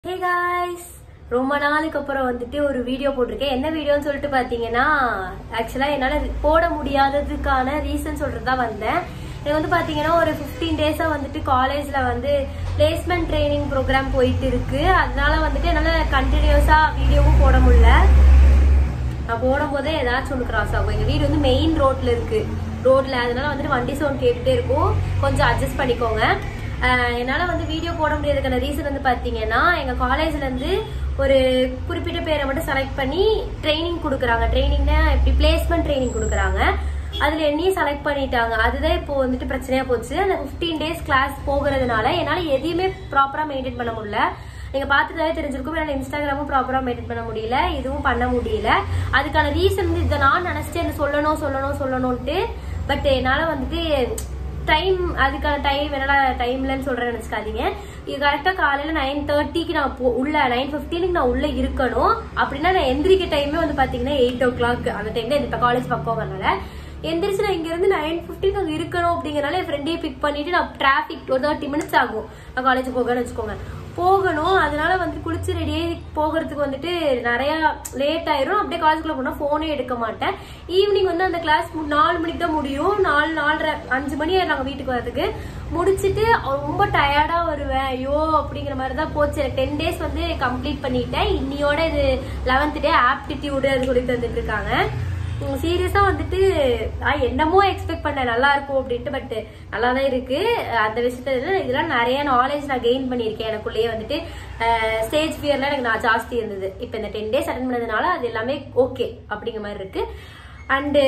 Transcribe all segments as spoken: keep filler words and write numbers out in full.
Hey guys, ரொம்ப நாளுக்கு அப்புறம் வந்துட்டு ஒரு வீடியோ போட்டிருக்கேன். என்ன வீடியோன்னு சொல்லிட்டு பாத்தீங்கன்னா, ஆக்சுவலா என்னால போட முடியாததுக்கான ரீசன் சொல்றதா வந்தேன். எனக்கு வந்து பாத்தீங்கன்னா ஒரு பிப்டீன் டேஸா வந்துட்டு காலேஜ்ல வந்து பிளேஸ்மெண்ட் ட்ரைனிங் ப்ரோக்ராம் போயிட்டு இருக்கு. அதனால வந்துட்டு என்னால கண்டினியூஸா வீடியோவும் போட முடியல. நான் போடும் போதே ஏதாச்சும் ஒன்று கிராஸ் ஆகும். எங்க வீடு வந்து மெயின் ரோட்ல இருக்கு ரோட்ல அதனால வந்துட்டு வண்டி சவுண்ட் கேட்டுட்டே இருக்கும். கொஞ்சம் அட்ஜஸ்ட் பண்ணிக்கோங்க. என்னால வந்து வீடியோ போட முடியாதுக்கான ரீசன் வந்து பாத்தீங்கன்னா, எங்க காலேஜ்ல இருந்து ஒரு குறிப்பிட்ட பேரை மட்டும் செலக்ட் பண்ணி ட்ரைனிங் கொடுக்குறாங்க. ட்ரைனிங்னா எப்படி பிளேஸ்மெண்ட் ட்ரைனிங் கொடுக்குறாங்க. அதுல என்னையும் செலக்ட் பண்ணிட்டாங்க. அதுதான் இப்போ வந்துட்டு பிரச்சனையா போச்சு. அந்த பிப்டீன் டேஸ் கிளாஸ் போகிறதுனால என்னால எதையுமே ப்ராப்பரா மெயின்டைன் பண்ண முடியல. நீங்க பாத்துட்டாலே தெரிஞ்சிருக்கும், என்னால இன்ஸ்டாகிராமும் ப்ராப்பரா மெயின்டைன் பண்ண முடியல, இதுவும் பண்ண முடியல. அதுக்கான ரீசன் வந்து இதை நான் நினைச்சிட்டு என்ன சொல்லணும் சொல்லணும் சொல்லணும்ட்டு. பட் என்னால வந்துட்டு டைம் அதுக்கான டைம் என்னடா டைம்லன்னு சொல்றேன்னு நினைச்சுக்காதீங்க. இது கரெக்டா காலையில நைன் தேர்ட்டிக்கு நான் உள்ள நைன் பிப்டீனுக்கு நான் உள்ள இருக்கணும். அப்படின்னா நான் எந்திரிக்க டைமே வந்து பாத்தீங்கன்னா எயிட் ஓ கிளாக் அந்த டைம்ல இந்த காலேஜ் பக்கம் வரனால எந்திரிச்சு நான் இங்க இருந்து நைன் பிப்டீன் அங்க இருக்கணும். அப்படிங்கறனால என் ஃப்ரெண்டையே பிக் பண்ணிட்டு நான் டிராபிக் ஒரு தேர்ட்டி மினிட்ஸ் ஆகும் நான் காலேஜ் போகணும்னு வச்சுக்கோங்க போகணும். அதனால வந்து குளிச்சு ரெடியே போகிறதுக்கு வந்துட்டு நிறைய லேட் ஆயிரும். அப்படியே காலேஜ்குள்ள போனா போனே எடுக்க மாட்டேன். ஈவினிங் வந்து அந்த கிளாஸ் நாலு மணிக்கு தான் முடியும். நாலு நாலரை அஞ்சு மணி நாங்க வீட்டுக்கு வரதுக்கு முடிச்சுட்டு ரொம்ப டயர்டா வருவேன். ஐயோ அப்படிங்கிற மாதிரிதான் போச்சு. எனக்கு டென் டேஸ் வந்து கம்ப்ளீட் பண்ணிட்டேன். இன்னியோட இது லெவன்த் டே ஆப்டிடியூடு அது சொல்லி தந்துட்டு இருக்காங்க. சீரியஸா வந்துட்டு என்னமோ எக்ஸ்பெக்ட் பண்ண நல்லா இருக்கும் அப்படின்ட்டு. பட் நல்லாதான் இருக்கு. அந்த விஷயத்துல இதெல்லாம் நிறைய நாலேஜ் நான் கெயின் பண்ணிருக்கேன். எனக்குள்ளேயே வந்துட்டு ஸ்டேஜ் ஃபியர்ல எனக்கு நான் ஜாஸ்தி இருந்தது. இப்ப இந்த டென் டேஸ் அட்டன் பண்ணதுனால அது எல்லாமே ஓகே அப்படிங்கிற மாதிரி இருக்கு. அண்டு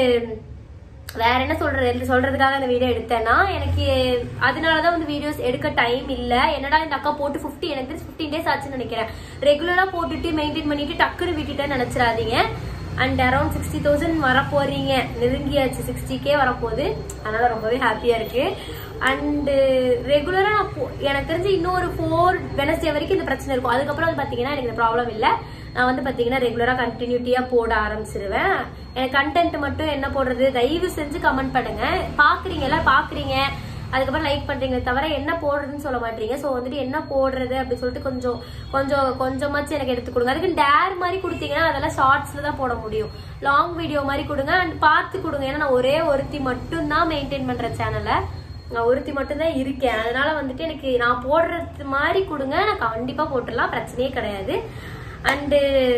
வேற என்ன சொல்றது சொல்றதுக்காக இந்த வீடியோ எடுத்தேன்னா, எனக்கு அதனாலதான் வந்து வீடியோஸ் எடுக்க டைம் இல்ல. என்னடா இந்த அக்கா போட்டு பிப்டி எனக்கு பிப்டீன் டேஸ் ஆச்சுன்னு நினைக்கிறேன். ரெகுலரா போட்டுட்டு மெயின்டைன் பண்ணிட்டு டக்குன்னு விட்டுட்டேன்னு நினைச்சிடாதீங்க. அண்ட் அரௌண்ட் சிக்ஸ்டி தௌசண்ட் வர போறீங்க, நெருங்கியாச்சு சிக்ஸ்டி கே வரப்போகுது. அதனால ரொம்பவே ஹாப்பியா இருக்கு. அண்டு ரெகுலரா எனக்கு தெரிஞ்சு இன்னொரு ஃபோர் வெனஸ்டே வரைக்கும் இந்த பிரச்சனை இருக்கும். அதுக்கப்புறம் வந்து பாத்தீங்கன்னா எனக்கு இந்த ப்ராப்ளம் இல்ல. நான் வந்து பாத்தீங்கன்னா ரெகுலரா கண்டினியூட்டியா போட ஆரம்பிச்சிருவேன். எனக்கு கண்டென்ட் மட்டும் என்ன போடுறது, தயவு செஞ்சு கமெண்ட் பண்ணுங்க. பாக்குறீங்க எல்லாம் பாக்குறீங்க, அதுக்கப்புறம் லைக் பண்றீங்க தவிர என்ன போடுறதுன்னு சொல்ல மாட்டீங்க. சோ வந்துட்டு என்ன போடுறது அப்படின்னு சொல்லிட்டு கொஞ்சம் கொஞ்சம் கொஞ்சமாச்சு எனக்கு எடுத்து கொடுங்க. அதுக்கு டேர் மாதிரி கொடுத்தீங்கன்னா அதெல்லாம் ஷார்ட்ஸ்ல தான் போட முடியும். லாங் வீடியோ மாதிரி கொடுங்க. அண்ட் பார்த்து கொடுங்க. ஏன்னா நான் ஒரே ஒருத்தி மட்டும் தான் மெயின்டைன் பண்ற சேனலை, நான் ஒருத்தி மட்டும் தான் இருக்கேன். அதனால வந்துட்டு எனக்கு நான் போடுறது மாதிரி கொடுங்க. நான் கண்டிப்பா போட்டுடலாம், பிரச்சனையே கிடையாது. அண்டு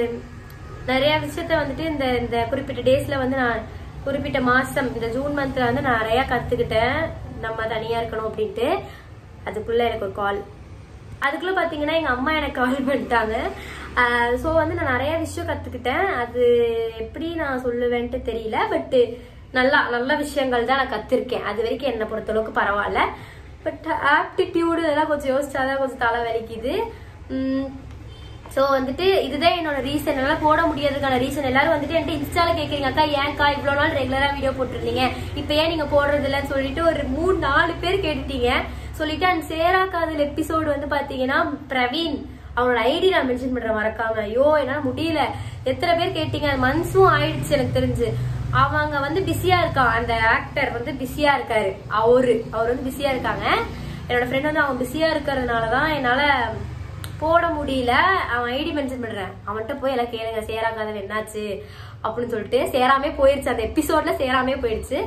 நிறைய விஷயத்த வந்துட்டு இந்த இந்த குறிப்பிட்ட டேஸ்ல வந்து நான் குறிப்பிட்ட மாசம் இந்த ஜூன் மந்த்ல வந்து நான் நிறைய கத்துக்கிட்டேன். நம்ம தனியா இருக்கணும் அப்படின்ட்டு. அதுக்குள்ள எனக்கு ஒரு கால், அதுக்குள்ள பாத்தீங்கன்னா எங்க அம்மா எனக்கு கால் பண்ணிட்டாங்க. சோ வந்து நான் நிறைய விஷயம் கத்துக்கிட்டேன். அது எப்படி நான் சொல்லுவேன்ட்டு தெரியல. பட் நல்லா நல்ல விஷயங்கள் தான் நான் கத்திருக்கேன். அது வரைக்கும் என்னை பொறுத்த அளவுக்கு பரவாயில்ல. பட் ஆப்டிடியூடு இதெல்லாம் கொஞ்சம் யோசிச்சாதான் கொஞ்சம் தலை வலிக்குது. உம் சோ வந்துட்டு இதுதான் என்னோட ரீசன். என்னால போட முடியாதுக்கான ரீசன். எல்லாரும் வந்துட்டு என்கிட்ட இன்ஸ்டால கேக்குறீங்க, அக்கா ஏன்க்கா இவ்வளவு நாள் ரெகுலரா வீடியோ போட்டுருந்தீங்க, இப்ப ஏன் நீங்க போடுறது இல்லன்னு சொல்லிட்டு ஒரு மூணு நாலு பேர் கேட்டுட்டீங்க சொல்லிட்டு. அண்ட் சேரா காதல் எபிசோடு வந்து பாத்தீங்கன்னா பிரவீன் அவனோட ஐடி நான் மென்ஷன் பண்றேன் மறக்காம. ஐயோ என்னால முடியல. எத்தனை பேர் கேட்டீங்க. மந்த்ஸும் ஆயிடுச்சு எனக்கு தெரிஞ்சு. அவங்க வந்து பிஸியா இருக்கான். அந்த ஆக்டர் வந்து பிஸியா இருக்காரு. அவரு அவர் வந்து பிஸியா இருக்காங்க. என்னோட ஃப்ரெண்ட் வந்து அவன் பிஸியா இருக்கிறதுனாலதான் என்னால போட முடியல. அவன் ஐடி மென்ஷன் பண்றேன், அவன்கிட்ட போய் எல்லாம் கேளுங்க சேரா காதல் என்னாச்சு அப்படின்னு சொல்லிட்டு. சேராமே போயிடுச்சு, அந்த எபிசோட்ல சேராமே போயிடுச்சு.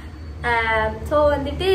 சோ வந்துட்டு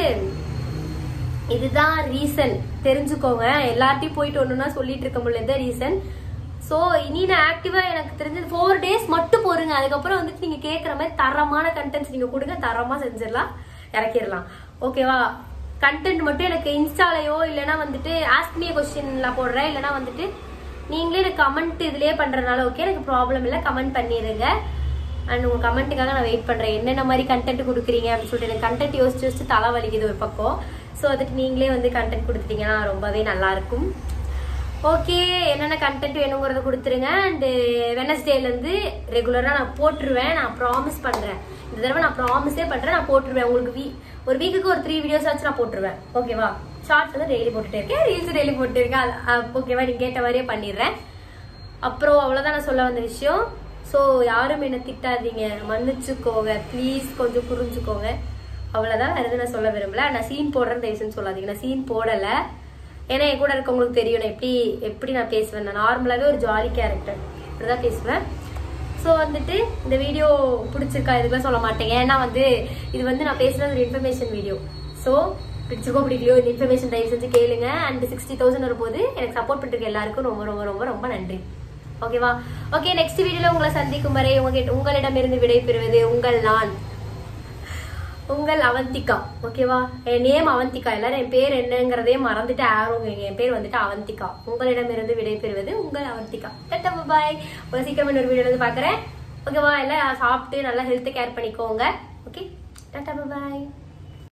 இதுதான் ரீசன், தெரிஞ்சுக்கோங்க. எல்லார்ட்டையும் போயிட்டு ஒண்ணுன்னா சொல்லிட்டு இருக்க முடியல ரீசன். சோ இனி நான் ஆக்டிவா எனக்கு தெரிஞ்சது ஃபோர் டேஸ் மட்டும் போருங்க. அதுக்கப்புறம் வந்துட்டு நீங்க கேட்கற மாதிரி தரமான கண்டென்ட்ஸ் நீங்க கொடுங்க, தரமா செஞ்சிடலாம், இறக்கிடலாம். ஓகேவா? கண்டென்ட் மட்டும் எனக்கு இன்ஸ்டாலையோ இல்லைன்னா வந்துட்டு ஆஸ்க் மீ கொஸ்டின்ல போடுறேன், இல்லைன்னா வந்துட்டு நீங்களே எனக்கு கமெண்ட் இதுலயே பண்றதுனால ஓகே, எனக்கு ப்ராப்ளம் இல்லை, கமெண்ட் பண்ணிடுங்க. அண்ட் உங்க கமெண்ட்டுக்காக நான் வெயிட் பண்றேன். என்னென்ன மாதிரி கண்டென்ட் கொடுக்குறீங்க அப்படின்னு சொல்லிட்டு. எனக்கு கண்டென்ட் யோசிச்சு யோசிச்சு தலை வலிக்குது ஒரு பக்கம். ஸோ அதுக்கு நீங்களே வந்து கண்டென்ட் கொடுத்துட்டீங்கன்னா ரொம்பவே நல்லா இருக்கும். ஓகே, என்னென்ன கண்டென்ட் வேணுங்கிறத கொடுத்துருங்க. அண்ட் வெனஸ்டேல இருந்து ரெகுலரா நான் போட்டுருவேன். நான் ப்ராமிஸ் பண்றேன். இந்த தடவை நான் ப்ராமிஸே பண்றேன், நான் போட்டுருவேன். உங்களுக்கு வீ ஒரு வீக்குக்கு ஒரு த்ரீ வீடியோஸ் ஆச்சு நான் போட்டுருவேன். ஓகேவா? ஷார்ட்ஸ் வந்து டெய்லி போட்டுட்டே இருக்கேன், ரீல்ஸ் டெய்லி போட்டு இருக்கேன். ஓகேவா? நீங்க கேட்ட மாதிரியே பண்ணிடுறேன். அப்புறம் அவ்வளவுதான் நான் சொல்ல வந்த விஷயம். ஸோ யாரும் என்ன திட்டாதீங்க, மன்னிச்சுக்கோங்க ப்ளீஸ், கொஞ்சம் புரிஞ்சுக்கோங்க. அவ்வளவுதான். அது நான் சொல்ல விரும்பல. நான் சீன் போடுறேன்னு தயவுசெய்து சொல்லாதீங்க. நான் சீன் போடல. ஏன்னா என் கூட இருக்கவங்களுக்கு தெரியும் நான் எப்படி எப்படி நான் பேசுவேன். நான் நார்மலாவே ஒரு ஜாலி கேரக்டர், இப்படிதான் பேசுவேன். ஸோ வந்துட்டு இந்த வீடியோ பிடிச்சிருக்கா இதுக்கெல்லாம் சொல்ல மாட்டேன், ஏன்னா வந்து இது வந்து நான் பேசுறது ஒரு இன்ஃபர்மேஷன் வீடியோ. ஸோ பிடிச்சிருக்கோ பிடிக்கலையோ இந்த இன்ஃபர்மேஷன் தயவு செஞ்சு கேளுங்க. அண்ட் சிக்ஸ்டி தௌசண்ட் வரும்போது எனக்கு சப்போர்ட் பண்ணிருக்க எல்லாருக்கும் ரொம்ப ரொம்ப ரொம்ப ரொம்ப நன்றி. ஓகேவா? ஓகே, நெக்ஸ்ட் வீடியோல உங்களை சந்திக்கும் வரை உங்க உங்களிடமிருந்து விடை பெறுவது உங்கள் நான் உங்கள் அவந்திகா. ஓகேவா? என் நேம் அவந்திகா. எல்லாரும் என் பேர் என்னங்கிறதே மறந்துட்டு ஆரோங்க. என் பேர் வந்துட்டு அவந்திகா. உங்களிடமிருந்து விடை பெறுவது உங்கள் அவந்திகா. பாய். ஒரு சீக்கிரம் இன்னொரு வீடியோல வந்து பாக்குறேன். ஓகேவா? எல்லாம் சாப்பிட்டு நல்லா ஹெல்த் கேர் பண்ணிக்கோங்க. ஓகே, டாடா பாய்.